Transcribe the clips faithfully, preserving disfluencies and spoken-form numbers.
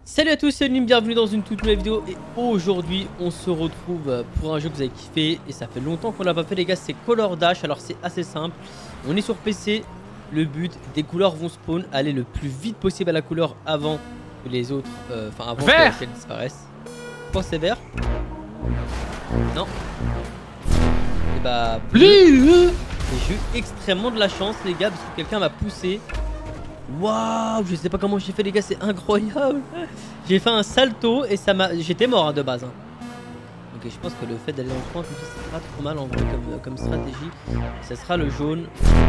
Salut à tous, c'est Nim, bienvenue dans une toute nouvelle vidéo. Et aujourd'hui on se retrouve pour un jeu que vous avez kiffé. Et ça fait longtemps qu'on l'a pas fait les gars, c'est Color Dash. Alors c'est assez simple, on est sur P C. Le but, des couleurs vont spawn, aller le plus vite possible à la couleur avant que les autres, euh, enfin avant qu'elles disparaissent. Je pense que c'est vert. Non. Et bah bleu. Et j'ai eu extrêmement de la chance les gars, parce que quelqu'un m'a poussé. Waouh, je sais pas comment j'ai fait les gars, c'est incroyable. J'ai fait un salto et ça m'a... J'étais mort hein, de base hein. Ok, je pense que le fait d'aller dans le coin comme ça c'est pas trop mal en vrai comme, comme stratégie. Ça sera le jaune.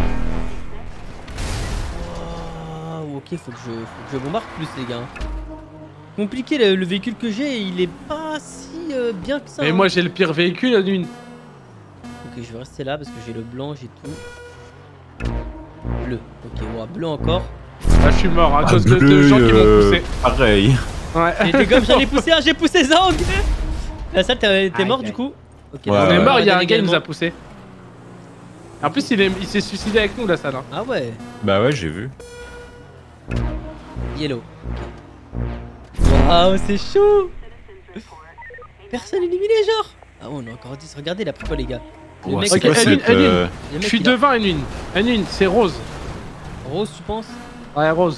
Waouh, ok, faut que, je, faut que je bombarde plus les gars. Compliqué le, le véhicule que j'ai, il est pas si euh, bien que ça. Mais hein. moi j'ai le pire véhicule à d'une. Ok, je vais rester là parce que j'ai le blanc, j'ai tout. Bleu, ok, ouais, bleu encore. Là je suis mort hein, à ah, cause bleu, de, de gens qui m'ont euh, poussé. Pareil. Ouais. J'étais comme j'en ai poussé un, j'ai poussé Zang. La salle, t'es mort du coup. Ok, Ouais, on est ouais. mort, il y a un gars qui également. nous a poussé. En plus il s'est il s'est suicidé avec nous la salle. Hein. Ah ouais. Bah ouais, j'ai vu. Yellow. Waouh, c'est chaud. Personne éliminé genre. Ah ouais, on a encore dix. Regardez, il a pris quoi les gars. Le Ouais, mec, c'est Ok, quoi N cette... un, N un. euh, le mec, Je suis il a- devant N un. N un, c'est rose. Rose, tu penses? Ouais, rose.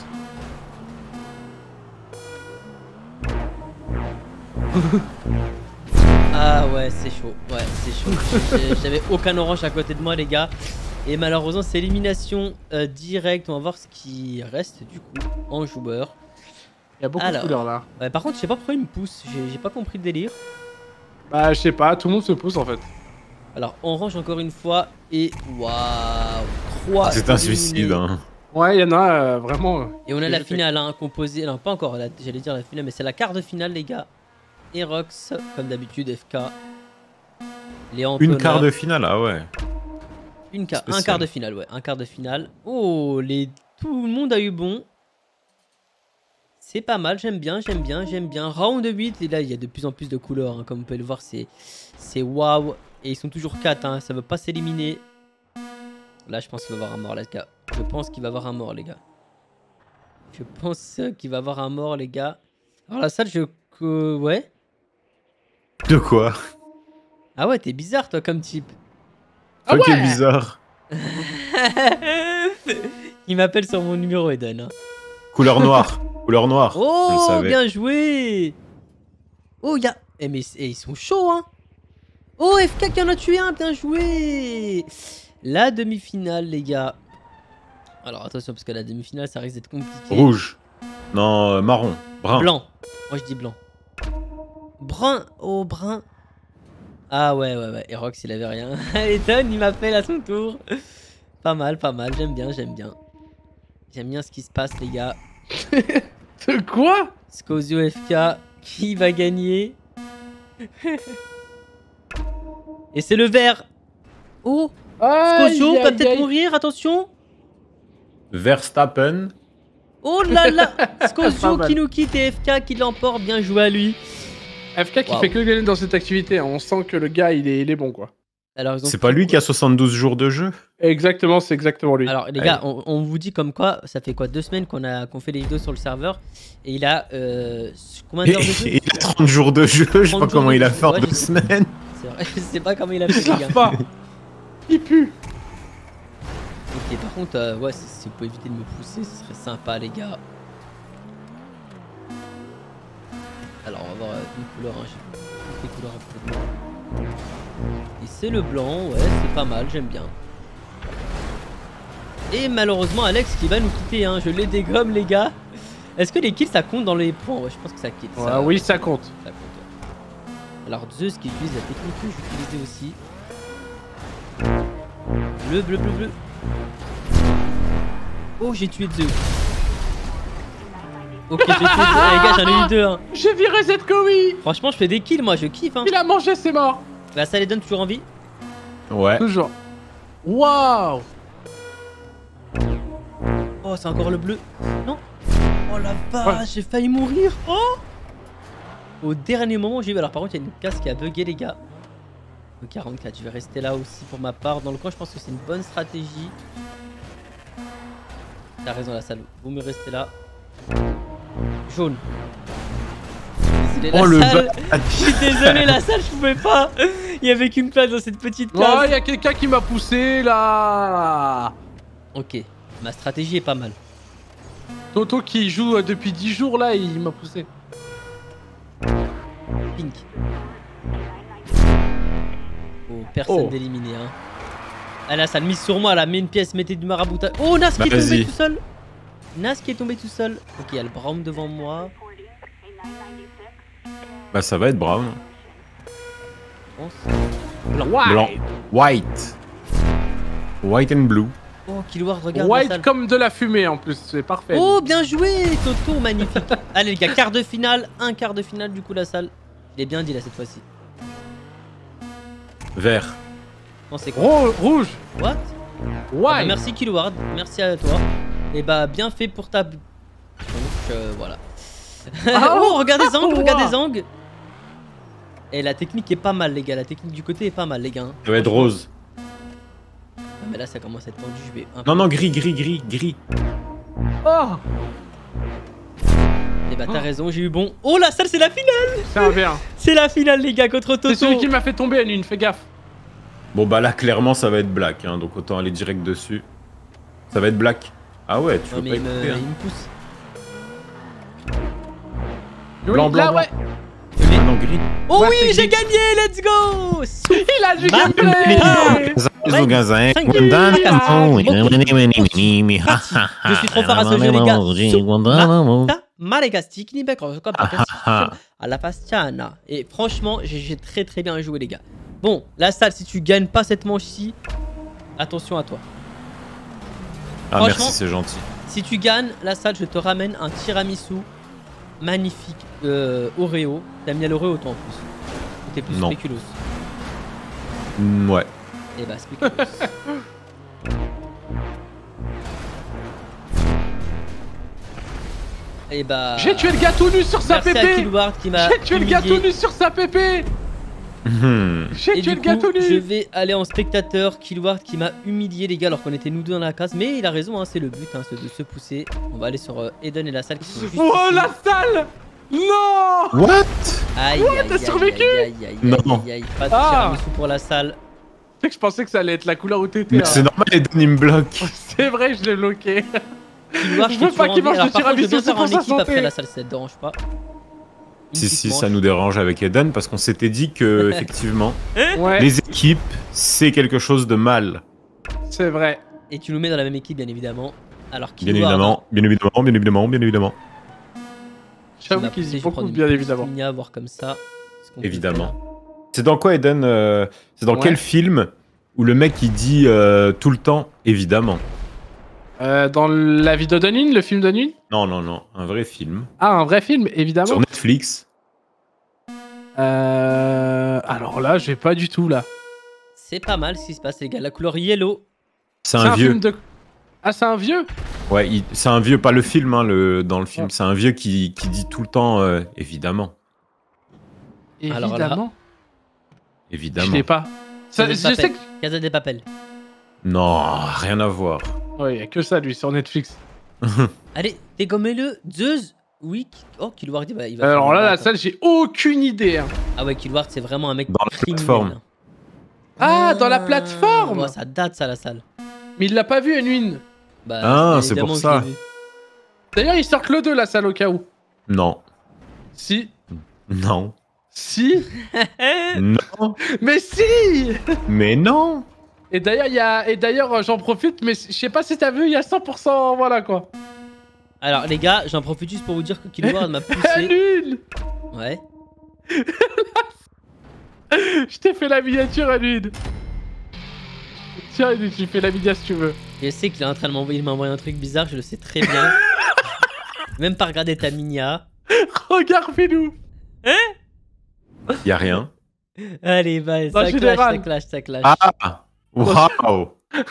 Ah ouais, c'est chaud. Ouais, c'est chaud. J'avais aucun orange à côté de moi les gars. Et malheureusement, c'est élimination euh, directe. On va voir ce qui reste du coup en joueur. Il y a beaucoup Alors. de couleurs là. Ouais, par contre, je sais pas pourquoi il me pousse. J'ai j'ai pas compris le délire. Bah je sais pas, tout le monde se pousse en fait. Alors, orange encore une fois. Et waouh, croix. C'est un éliminée. suicide. Hein. Ouais, il y en a euh, vraiment. euh, Et on a que la j'ai fait. finale hein, composée. Non, pas encore. la- J'allais dire la finale, mais c'est la quart de finale, les gars. Erox, comme d'habitude, F K. Les Une quart de finale, ah ouais. Une quart, un spécial. quart de finale, ouais. Un quart de finale. Oh, les... tout le monde a eu bon. C'est pas mal, j'aime bien, j'aime bien, j'aime bien. Round huit, et là, il y a de plus en plus de couleurs. Hein, comme vous pouvez le voir, c'est c'est waouh. Et ils sont toujours quatre, hein, ça veut pas s'éliminer. Là, je pense qu'il va y avoir un mort, les gars. Je pense qu'il va y avoir un mort, les gars. Je pense qu'il va y avoir un mort, les gars. Alors, la salle, je... que- ouais. De quoi? Ah ouais, t'es bizarre, toi, comme type. Ah Toi qui ouais. est bizarre. Il m'appelle sur mon numéro, Eden. Hein. Couleur noire. Couleur noire. je le Oh, savais. bien joué. Oh, y'a... Eh, mais eh, ils sont chauds, hein. Oh, F K qui en a tué un, bien joué. La demi-finale, les gars. Alors, attention, parce que la demi-finale, ça risque d'être compliqué. Rouge. Non, euh, marron. Brun. Blanc. Moi, je dis blanc. Brun. Oh, brun. Ah ouais, ouais, ouais. Erox, il avait rien. Ethan, il m'appelle à son tour. Pas mal, pas mal. J'aime bien, j'aime bien. J'aime bien ce qui se passe, les gars. De quoi? Scozio F K, qui va gagner? Et c'est le vert. Oh, Scozio Aïe, va aïe, peut-être aïe. mourir, attention. Verstappen. Oh là là, Scozio Pas mal. qui nous quitte et F K qui l'emporte, bien joué à lui. F K qui Wow. fait que gagner dans cette activité, hein. On sent que le gars il est, il est bon quoi. Alors, ils ont C'est pas lui qui a soixante-douze jours de jeu? Exactement, c'est exactement lui. Alors les gars, on, on vous dit comme quoi, ça fait quoi deux semaines qu'on a qu'on fait les vidéos sur le serveur et il a euh, combien Et, d'heures de jeu? il a trente jours de jeu, je sais trente pas comment jours il de a jeu. fait en Ouais, deux je- semaines. C'est vrai, je sais pas comment il a Ils fait les savent gars. pas. Il pue. Ok, par contre, euh, ouais, si, si vous pouvez éviter de me pousser, ce serait sympa les gars. Alors on va voir euh, une couleur, hein, j'ai toutes les couleurs à côté de moi. Et c'est le blanc, ouais, c'est pas mal, j'aime bien. Et malheureusement Alex qui va nous quitter, hein, je les dégomme les gars. Est-ce que les kills ça compte dans les points? Ouais, je pense que ça quitte. Ouais, ça, oui, ça compte. ça compte. Ouais. Alors Zeus qui utilise la technique que j'utilisais aussi. Bleu, bleu, bleu, bleu. Oh, j'ai tué Zeus. Ok, j'ai tué Zeus. Ah, les gars, j'en ai eu deux. Hein. J'ai viré cette Koei. Franchement, je fais des kills, moi, je kiffe. Hein. Il a mangé, c'est mort. Bah, ça les donne toujours envie. Ouais. Toujours. Waouh. Oh, c'est encore le bleu. Non. Oh la vache, Ouais. j'ai failli mourir. Oh. Au dernier moment, j'ai vu. Alors, par contre, il y a une case qui a bugué, les gars. Le quarante-quatre, je vais rester là aussi pour ma part. Dans le coin, je pense que c'est une bonne stratégie. T'as raison, la salle. Vous me restez là. Jaune. désolé, Oh la le salle. bas. Je suis désolé, la salle, je pouvais pas. Il y avait qu'une place dans cette petite Oh, case. il y a quelqu'un qui m'a poussé là. Ok, ma stratégie est pas mal. Toto qui joue euh, depuis dix jours là, il m'a poussé. Pink. Oh, personne Oh. d'éliminé, hein. Ah, la salle mise sur moi, là, met une pièce, mettez du maraboutage. Oh, Nas qui Bah, est tombé vas-y. tout seul. Nas qui est tombé tout seul. Ok, il y a le Brown devant moi. Bah ça va être brown. Je pense. Blanc. White. White and blue. Oh, Killward, regarde la White salle. comme de la fumée en plus, c'est parfait. Oh, bien joué, Toto, magnifique. Allez, les gars, quart de finale, un quart de finale, du coup, la salle. Je l'ai bien dit, là, cette fois-ci. Vert. Non, c'est quoi? Ro- rouge. What? Ah bah, White. merci, Killward, merci à toi. Et bah, bien fait pour ta... Donc, euh, voilà. Ah, Oh, regardez Zang, oh, regardez wow. Zang. Et la technique est pas mal, les gars, la technique du côté est pas mal, les gars. hein. Ça va être rose. Ah, mais là, ça commence à être tendu, je vais... un peu- Non, non, gris, gris, gris, gris. Oh, Et bah, t'as raison, j'ai eu bon. Oh, la salle, c'est la finale. c'est un V un. C'est la finale, les gars, contre Toto. C'est celui qui m'a fait tomber à une, fais gaffe. Bon bah là clairement ça va être black, hein, donc autant aller direct dessus. Ça va être black. Ah ouais, tu Non, veux mais pas il me, écouter, hein. il me pousse. Blanc, Oui, blanc, là, blanc. ouais. Ah non, gris. Oh Ouais, oui, c'est j'ai gris. gagné, let's go. Il a du Bah, gameplay. ah. Je suis trop fort à ce jeu, les gars. Ta Madagastic, Nibek, comme à la Fastiana. Et franchement, j'ai j'ai très très bien joué, les gars. Bon, la salle, si tu gagnes pas cette manche-ci, attention à toi. Ah Franchement- merci, c'est gentil. Si tu gagnes la salle, je te ramène un tiramisu magnifique euh, Oreo. T'as mis à l'Oreo, toi en plus. Ou t'es plus Non. spéculoos? Mm, ouais. Eh bah, spéculoos. Et bah. J'ai tué le gars tout nu sur sa Merci à pépé. Killward qui m'a. J'ai tué le gars tout humilié. nu sur sa pépé. Mhm. J'ai Et tué du le gars coup, tout je nu. vais aller en spectateur. Killward qui m'a humilié, les gars, alors qu'on était nous deux dans la case. Mais il a raison, hein, c'est le but, hein, c'est de se pousser. On va aller sur euh, Eden et la salle qui sont juste. Oh ici. la salle. Non. What? Aïe, What, aïe, t'as aïe, survécu? aïe, aïe, aïe, Non. aïe, aïe, aïe. Pas de Ah. tiramisu pour la salle. C'est que je pensais que ça allait être la couleur où t'étais. Mais hein. c'est normal, Eden il me bloque. C'est vrai, je l'ai bloqué. Killward, Je te veux pas tue qu'il en mange vie. de Alors, par contre, je veux tiramisu, bien c'est faire pour en sa équipe après santé. la salle, ça te dérange pas? Une Si, petite si, manche. ça nous dérange avec Eden parce qu'on s'était dit que, effectivement, Ouais, les équipes, c'est quelque chose de mal. c'est vrai. Et tu nous mets dans la même équipe, bien évidemment. Alors, Bien Killward, évidemment, bien évidemment, bien évidemment, bien évidemment. qui J'avoue m'a qu'ils poussé, disent je vais beaucoup, prendre une bien petite évidemment. Migna, voir comme ça. ce qu'on peut Évidemment. C'est dans quoi Eden euh, C'est dans Ouais. quel film où le mec il dit euh, tout le temps évidemment? Euh, dans la vie de Dunning, le film de Dunning. Non, non, non, un vrai film. Ah, un vrai film, Sur évidemment. Netflix. Euh... Alors là, j'ai pas du tout là. faire. C'est pas mal ce qui se passe, les gars. La couleur yellow. C'est un, vieux. film de. Ah, c'est un vieux. Ouais, il- c'est un vieux, pas le film, hein, le, dans le film. Ouais. C'est un vieux qui, qui dit tout le temps euh, évidemment. Alors là- Évidemment. Je Évidemment. l'ai pas. Ça, je Casa de sais Papel. que. Casa de Papel. Non, rien à voir. Ouais, y a que ça lui sur Netflix. Allez, dégommez-le. Zeus. Oui. qui- Oh, Killward, il va. Il va Alors faire là, une la batte, hein. salle, j'ai aucune idée. hein. Ah ouais, Killward, c'est vraiment un mec Dans la criminel. plateforme. Ah, dans la plateforme. Ouais, ça date, ça, la salle. Mais il l'a pas vu, Enwin. Bah, Ah, bien c'est évidemment pour que ça. je l'ai vu. D'ailleurs, il sort que le deux, la salle, au cas où. Non, Si. non, Si. non, Mais si. mais non. Et d'ailleurs, il y a... Et d'ailleurs, euh, j'en profite, mais je sais pas si t'as vu, il y a cent pour cent, voilà quoi. Alors, les gars, j'en profite juste pour vous dire que Killward m'a Ah, poussé. nul. Ouais. Je t'ai fait la miniature, Enwin. Tiens, Enwin, tu fais la miniature si tu veux. Je sais qu'il est en train de m'envoyer, il m'a envoyé un truc bizarre, je le sais très bien. Même pas regarder ta minia. Regarde, fais-nous. Y a rien. Allez, vas-y, ça clash, général. ça clash, ça clash. Ah, waouh.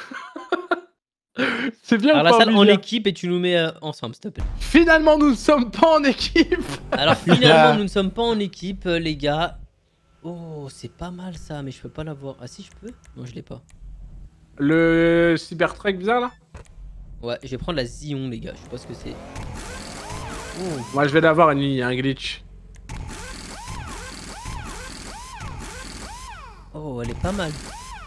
C'est bien Alors ou la pas, salle en Emilia équipe et tu nous mets euh, ensemble, s'il te plaît. Finalement, nous ne sommes pas en équipe. Alors finalement, nous ne sommes pas en équipe, euh, les gars. Oh, c'est pas mal ça, mais je peux pas l'avoir. Ah si, je peux? Non, je l'ai pas. Le Cybertruck bizarre là. Ouais, je vais prendre la Zion, les gars. Je sais pas ce que c'est. Oh. Moi, je vais l'avoir, Enwin, il y a un glitch. Oh, elle est pas mal.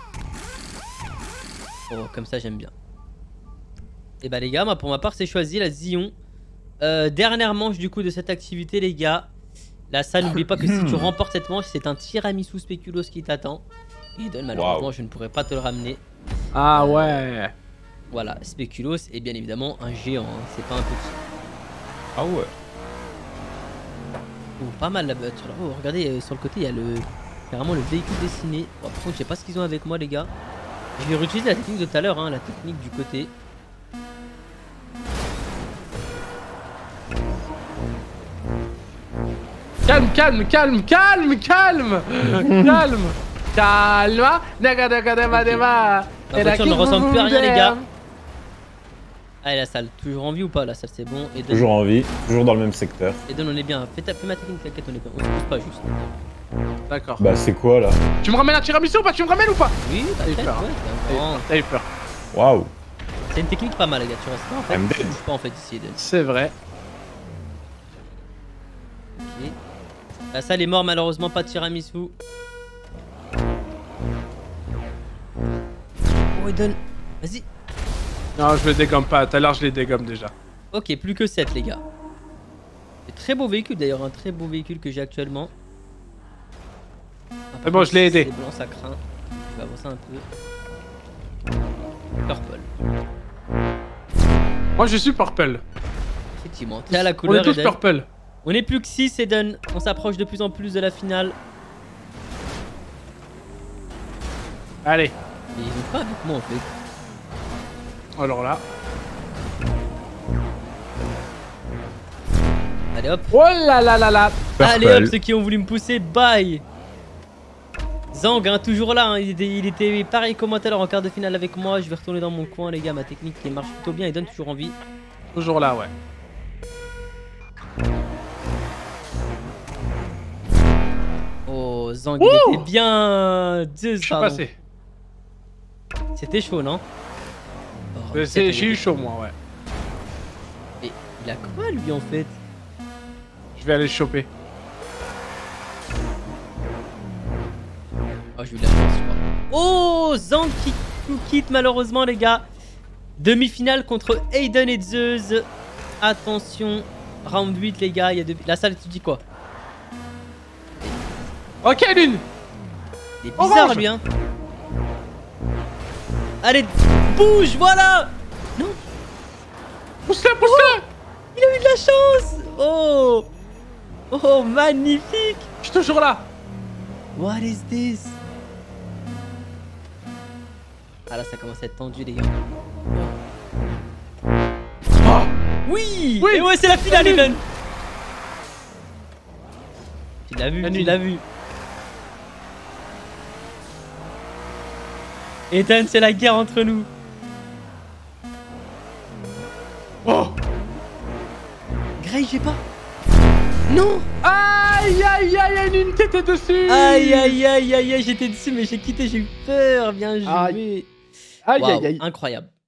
Oh, comme ça, j'aime bien. Et bah les gars, moi pour ma part, c'est choisi la Zion. Euh, dernière manche du coup de cette activité, les gars. Là, ça, n'oublie pas que si tu remportes cette manche, c'est un tiramisu spéculoos qui t'attend. Et Don, malheureusement, wow. je ne pourrais pas te le ramener. Ah euh, ouais. Voilà, spéculoos et bien évidemment un géant, hein, c'est pas un petit. Ah ouais. Oh, pas mal la voiture. Oh, regardez, euh, sur le côté, il y a le carrément le véhicule dessiné. Oh, par contre, je sais pas ce qu'ils ont avec moi, les gars. Je vais réutiliser la technique de tout à l'heure, hein, la technique du côté. Calme, calme, calme, calme, calme, calme, calme. Nega, nega, nega, nega. La voiture ne ressemble plus à rien, les gars. Allez, la salle, toujours en vie ou pas? La salle, c'est bon. Eden... Toujours en vie, toujours dans le même secteur. Eden, on est bien. Fais, ta... Fais ma technique, t'inquiète, on est bien. On se pousse pas juste. D'accord. Bah, c'est quoi là? Tu me ramènes un tiramisu ou pas? Tu me ramènes ou pas? Oui, bah, t'as eu peur. T'as eu peur. Waouh. C'est une technique pas mal, les gars. Tu restes pas en fait. I'm Tu dead. bouges pas en fait ici, Eden. C'est vrai. Ok. La salle est morte, malheureusement, pas de tiramisu. Oh, Eden. Vas-y. Non, je le dégomme pas. Tout à l'heure, je les dégomme déjà. Ok, plus que sept, les gars. Très beau véhicule d'ailleurs, un très beau véhicule que j'ai actuellement. C'est bon, je l'ai aidé. C'est blanc, ça craint. Je vais avancer un peu. Purple. Moi, je suis purple. Effectivement, t'es à la couleur. On est tous Eden. purple. On est plus que six, Eden. On s'approche de plus en plus de la finale. Allez. Mais ils ont pas avec moi en fait. Alors là. Allez hop. Oh là là là là. Allez hop, ceux qui ont voulu me pousser, bye. Zang, hein, toujours là, hein, il, était, il était pareil commentateur en quart de finale avec moi. Je vais retourner dans mon coin, les gars. Ma technique qui marche plutôt bien et donne toujours envie. Toujours là, ouais. Oh, Zang, il était bien. Zeus, je suis passé. C'était chaud, non? Oh, j'ai eu chaud, moi, ouais. Et il a quoi, lui, en fait? Je vais aller le choper. Oh, je vais la chance, je crois. Oh, Zang qui nous quitte, malheureusement, les gars. Demi-finale contre Aiden et Zeus. Attention, round huit, les gars. Il y a de... La salle, tu dis quoi? Ok, l'une. Il est bizarre, Orange. lui, hein. Allez, bouge, voilà. Non. Pousse-le, pousse-le. Oh, il a eu de la chance. Oh. Oh, magnifique. Je suis toujours là. What is this? Ah là, ça commence à être tendu, les gars. Oh. Oui, oui. Et ouais, c'est la finale, Eden. Tu l'as vu, tu l'as vu. Eden, c'est la guerre entre nous. Oh. Grey, j'ai pas. Non. Aïe aïe aïe, une tête dessus. Aïe aïe aïe aïe aïe, j'étais dessus mais j'ai quitté, j'ai eu peur. Bien joué. Aïe wow, aïe aïe. Incroyable.